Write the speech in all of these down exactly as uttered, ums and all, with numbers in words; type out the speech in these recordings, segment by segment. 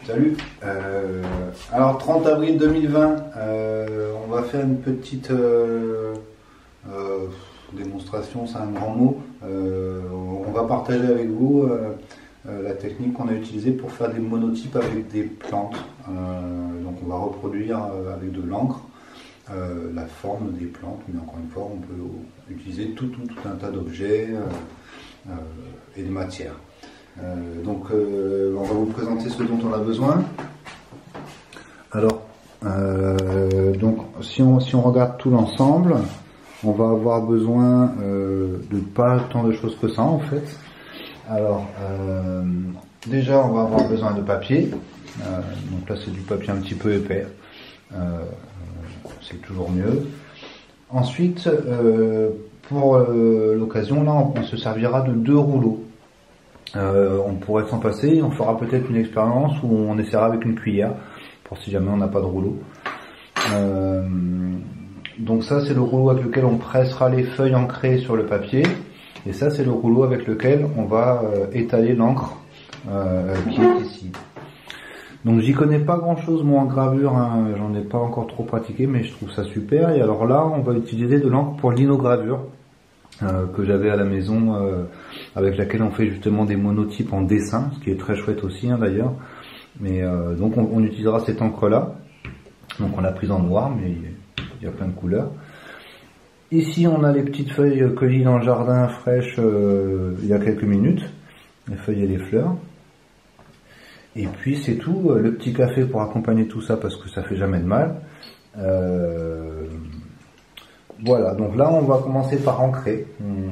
Salut. Euh, alors trente avril deux mille vingt, euh, on va faire une petite euh, euh, démonstration, c'est un grand mot. Euh, on va partager avec vous euh, euh, la technique qu'on a utilisée pour faire des monotypes avec des plantes. Euh, donc on va reproduire euh, avec de l'encre euh, la forme des plantes, mais encore une fois on peut utiliser tout, tout, tout un tas d'objets euh, euh, et de matières. Euh, donc euh, on va vous présenter ce dont on a besoin. Alors euh, donc si on, si on regarde tout l'ensemble, on va avoir besoin euh, de pas tant de choses que ça en fait. Alors euh, déjà on va avoir besoin de papier, euh, donc là c'est du papier un petit peu épais, euh, c'est toujours mieux. Ensuite euh, pour euh, l'occasion là on, on se servira de deux rouleaux. Euh, on pourrait s'en passer, on fera peut-être une expérience où on essaiera avec une cuillère, pour si jamais on n'a pas de rouleau. Euh, donc ça c'est le rouleau avec lequel on pressera les feuilles ancrées sur le papier, et ça c'est le rouleau avec lequel on va euh, étaler l'encre euh, qui est ici. Donc j'y connais pas grand chose moi en gravure, hein, j'en ai pas encore trop pratiqué, mais je trouve ça super. Et alors là on va utiliser de l'encre pour linogravure. Euh, que j'avais à la maison, euh, avec laquelle on fait justement des monotypes en dessin, ce qui est très chouette aussi hein, d'ailleurs. Mais euh, donc on, on utilisera cette encre là. Donc on l'a prise en noir, mais il y a plein de couleurs. Ici on a les petites feuilles cueillies dans le jardin fraîches euh, il y a quelques minutes, les feuilles et les fleurs. Et puis c'est tout, le petit café pour accompagner tout ça parce que ça fait jamais de mal. Euh, Voilà, donc là on va commencer par ancrer.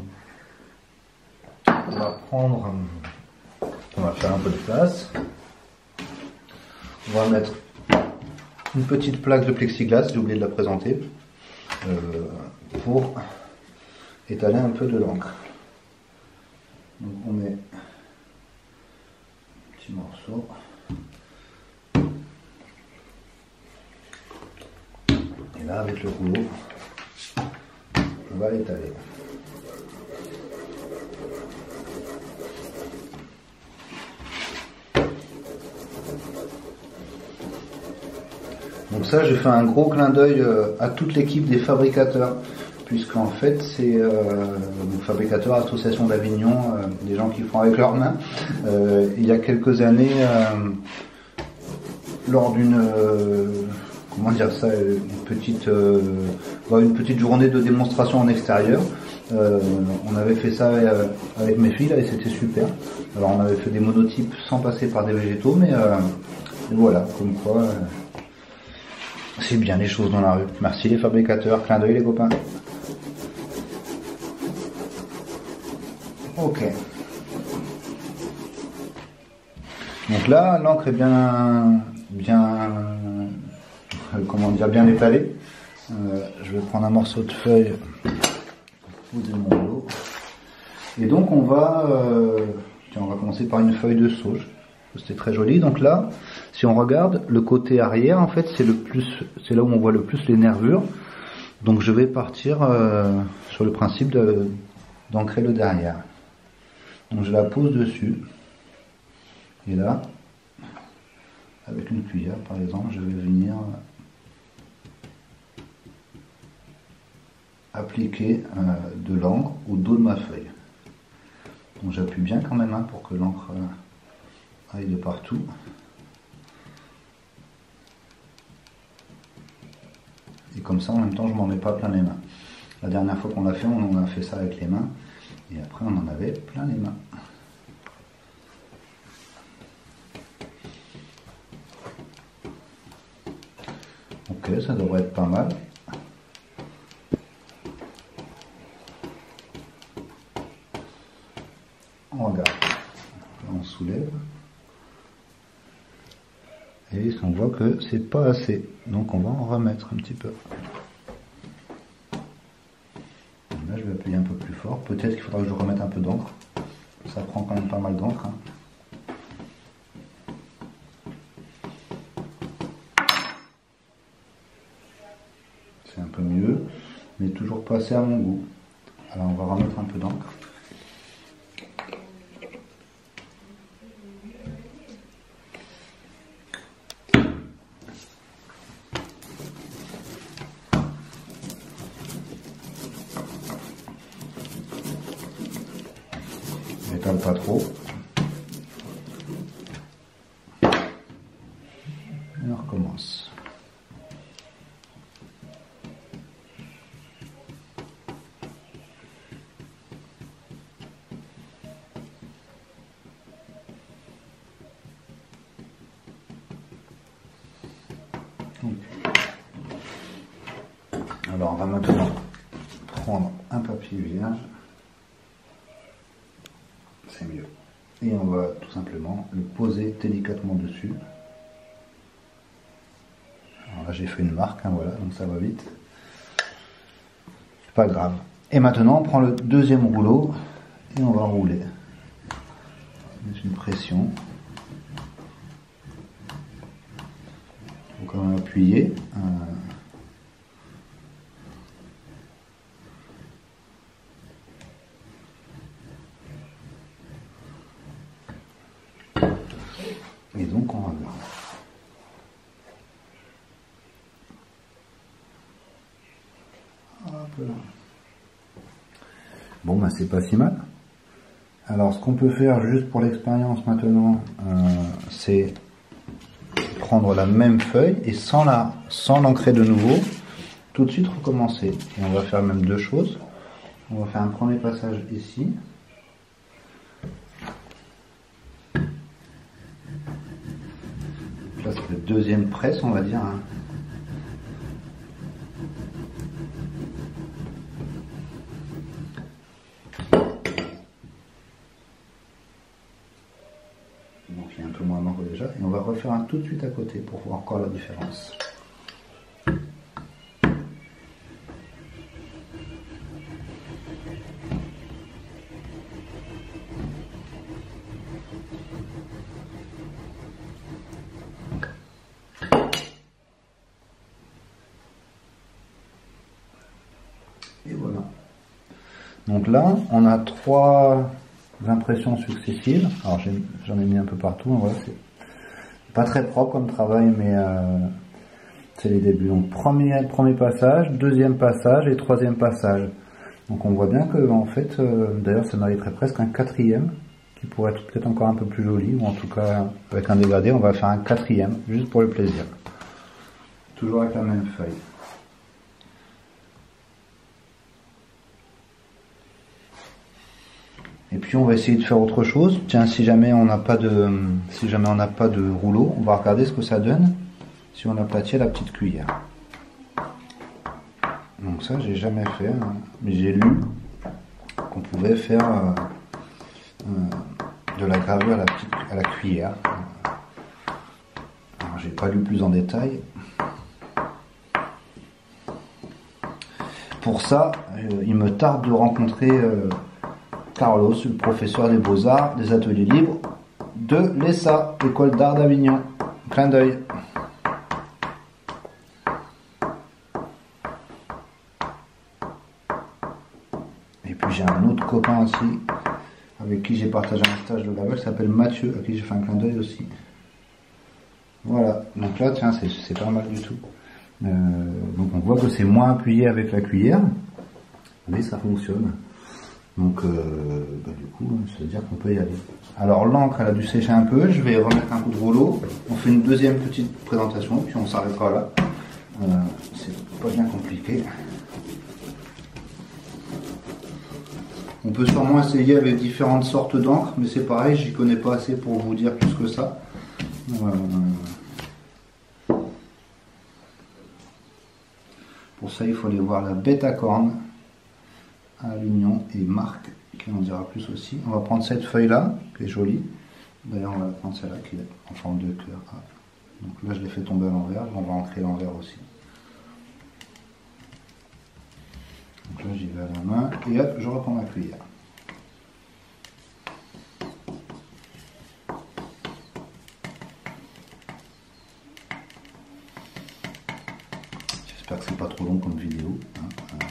On va prendre, on va faire un peu de place. On va mettre une petite plaque de plexiglas, j'ai oublié de la présenter, euh, pour étaler un peu de l'encre. Donc on met un petit morceau. Et là avec le rouleau, on va l'étaler. Donc ça, j'ai fait un gros clin d'œil à toute l'équipe des fabricateurs, puisqu'en fait c'est euh, fabricateurs, association d'Avignon, euh, des gens qui font avec leurs mains. Euh, il y a quelques années, euh, lors d'une euh, comment dire ça, une petite euh, une petite journée de démonstration en extérieur. Euh, on avait fait ça avec mes filles là, et c'était super. Alors on avait fait des monotypes sans passer par des végétaux, mais euh, voilà, comme quoi euh, c'est bien les choses dans la rue. Merci les fabricateurs, clin d'œil les copains. Ok. Donc là, l'encre est bien, bien, comment dire, bien étalée. Euh, je vais prendre un morceau de feuille pour poser mon rouleau. Et donc on va, euh, tiens, on va commencer par une feuille de sauge. C'était très joli. Donc là, si on regarde le côté arrière, en fait, c'est le plus, c'est là où on voit le plus les nervures. Donc je vais partir euh, sur le principe de, d'ancrer le derrière. Donc je la pose dessus. Et là, avec une cuillère par exemple, je vais venir appliquer euh, de l'encre au dos de ma feuille. Donc j'appuie bien quand même hein, pour que l'encre euh, aille de partout. Et comme ça en même temps je m'en mets pas plein les mains. La dernière fois qu'on l'a fait, on a fait ça avec les mains et après on en avait plein les mains. Ok, ça devrait être pas mal. On regarde, on soulève et on voit que c'est pas assez, donc on va en remettre un petit peu. Là je vais appuyer un peu plus fort, peut-être qu'il faudra que je remette un peu d'encre, ça prend quand même pas mal d'encre. Hein. C'est un peu mieux, mais toujours pas assez à mon goût. Alors on va remettre un peu d'encre. N'étale pas trop. Et on recommence. Alors on va maintenant prendre un papier vierge, c'est mieux, et on va tout simplement le poser délicatement dessus. Alors là j'ai fait une marque, hein, voilà, donc ça va vite, c'est pas grave. Et maintenant on prend le deuxième rouleau et on va rouler. Mettre une pression. Il faut quand même appuyer. Euh, Et donc on va voir. Hop là. Bon bah c'est pas si mal. Alors ce qu'on peut faire juste pour l'expérience maintenant, euh, c'est prendre la même feuille et sans la sans l'ancrer de nouveau, tout de suite recommencer. Et on va faire même deux choses. On va faire un premier passage ici. Là c'est le deuxième presse, on va dire. Hein. Donc il y a un peu moins d'encre déjà. Et on va refaire un tout de suite à côté pour voir encore la différence. Et voilà. Donc là, on a trois impressions successives. Alors j'en ai mis un peu partout. Voilà, c'est pas très propre comme travail, mais euh, c'est les débuts. Donc premier, premier passage, deuxième passage et troisième passage. Donc on voit bien que en fait, euh, d'ailleurs ça mériterait presque un quatrième, qui pourrait être peut-être encore un peu plus joli, ou en tout cas avec un dégradé, on va faire un quatrième, juste pour le plaisir. Toujours avec la même feuille. Et puis on va essayer de faire autre chose. Tiens, si jamais on n'a pas de, si jamais on n'a pas de rouleau, on va regarder ce que ça donne si on aplatit la petite cuillère. Donc ça, j'ai jamais fait, hein, mais j'ai lu qu'on pouvait faire euh, euh, de la gravure à la, petite, à la cuillère. Alors j'ai pas lu plus en détail. Pour ça, euh, il me tarde de rencontrer euh, Carlos, le professeur des Beaux-Arts des Ateliers Libres de l'E S A, École d'Art d'Avignon. Clin d'œil. Et puis j'ai un autre copain aussi, avec qui j'ai partagé un stage de gravure, qui s'appelle Mathieu, à qui j'ai fait un clin d'œil aussi. Voilà, donc là, tiens, c'est pas mal du tout. Euh, donc on voit que c'est moins appuyé avec la cuillère, mais ça fonctionne. Donc euh, bah du coup, ça veut dire qu'on peut y aller. Alors l'encre, elle a dû sécher un peu, je vais remettre un coup de rouleau, on fait une deuxième petite présentation, puis on s'arrêtera là. Euh, c'est pas bien compliqué. On peut sûrement essayer avec différentes sortes d'encre, mais c'est pareil, j'y connais pas assez pour vous dire plus que ça. Euh, pour ça, il faut aller voir la bête à cornes à Avignon et Marc qui en dira plus aussi. On va prendre cette feuille là qui est jolie. D'ailleurs on va prendre celle-là qui est en forme de cœur. Ah. Donc là je l'ai fait tomber à l'envers, on va ancrer l'envers aussi. Donc là j'y vais à la main et hop je reprends ma cuillère. J'espère que c'est pas trop long comme vidéo. Hein.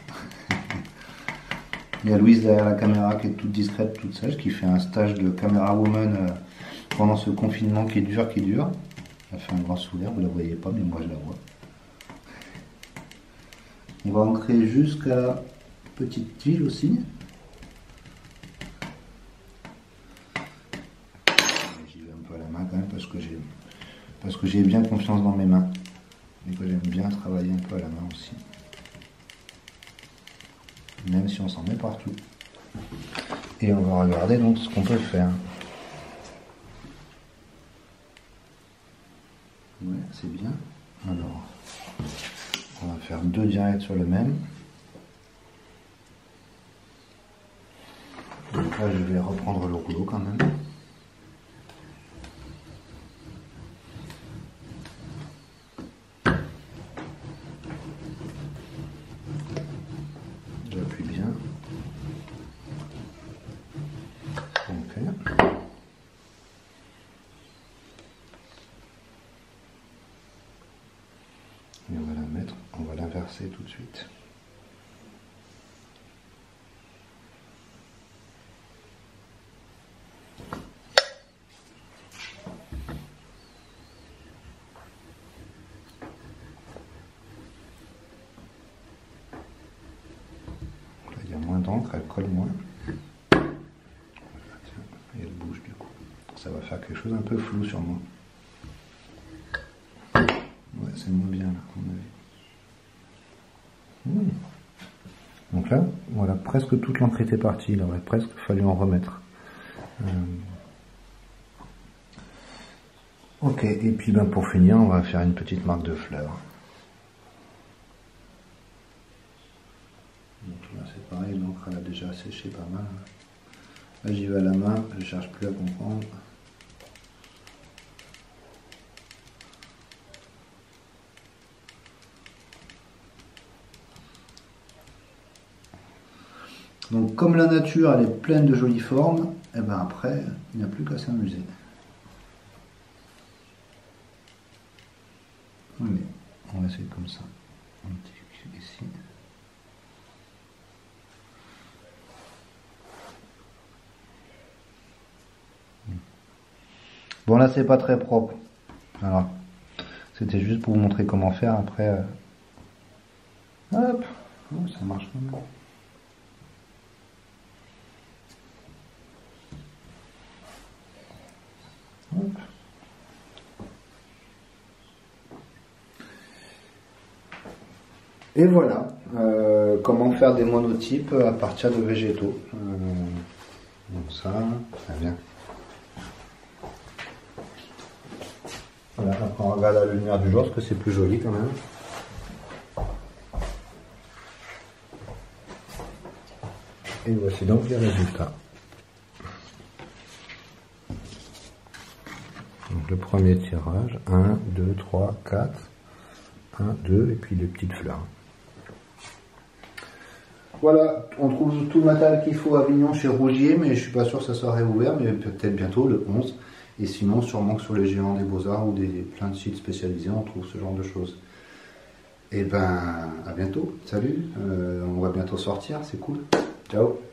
Il y a Louise derrière la caméra qui est toute discrète, toute sage, qui fait un stage de caméra woman euh, pendant ce confinement qui dure, qui dure. Elle fait un grand sourire, vous la voyez pas, mais moi je la vois. On va ancrer jusqu'à la petite tige aussi. que j'ai parce que j'ai bien confiance dans mes mains et que j'aime bien travailler un peu à la main aussi. Même si on s'en met partout. Et on va regarder donc ce qu'on peut faire. Ouais, c'est bien. Alors, on va faire deux directs sur le même. Donc là, je vais reprendre le rouleau quand même. J'appuie bien. Ok. Et on va la mettre, on va l'inverser tout de suite. Là, il y a moins d'encre, elle colle moins. Voilà, tiens, et elle bouge du coup. Ça va faire quelque chose un peu flou sur moi. Ouais, c'est moins bien là, à mon avis. Mmh. Donc là, voilà, presque toute l'encre était partie. Il aurait presque fallu en remettre. Euh... Ok, et puis ben, pour finir, on va faire une petite marque de fleurs. Donc là, c'est pareil, l'encre elle a déjà séché pas mal. Là, j'y vais à la main, je cherche plus à comprendre. Donc comme la nature elle est pleine de jolies formes, et ben après il n'y a plus qu'à s'amuser. Allez, on va essayer comme ça. Un petit coup ici. Bon là c'est pas très propre. Alors c'était juste pour vous montrer comment faire après. Euh... Hop, oh, ça marche pas mal. Hop. Et voilà, euh, comment faire des monotypes à partir de végétaux. Euh, donc ça, très bien. Voilà, après on regarde la lumière du jour parce que c'est plus joli quand même. Et voici donc les résultats. Donc le premier tirage, un, deux, trois, quatre, un, deux, et puis les petites fleurs. Voilà, on trouve tout le matériel qu'il faut à Avignon chez Rougier, mais je suis pas sûr que ça soit réouvert, mais peut-être bientôt le onze. Et sinon, sûrement que sur les Géants des Beaux-Arts ou des plein de sites spécialisés, on trouve ce genre de choses. Et ben, à bientôt. Salut, euh, on va bientôt sortir, c'est cool. Ciao.